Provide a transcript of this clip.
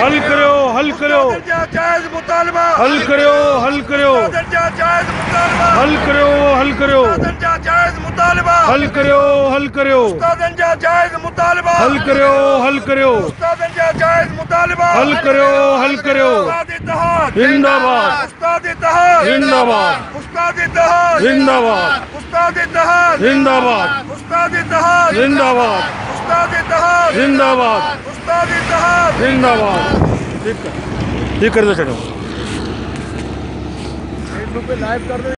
हल करो हल करो जायज मुतालबा हल करो हल करो जायज मुतालबा हल करो हल करो जायज मुतालबा हल करो हल करो जायज मुतालबा हल करो हल करो जायज मुतालबा हल करो हल करो जिंदाबाद उस्ताद इत्तेहाद जिंदाबाद उस्ताद इत्तेहाद जिंदाबाद उस्ताद इत्तेहाद जिंदाबाद उस्ताद इत्तेहाद जिंदाबाद उस्ताद इत्तेहाद जिंदाबाद उस्ताद इत्तेहाद जिंदाबाद ठीक कर दो चलो फेसबुक पे लाइव कर दो।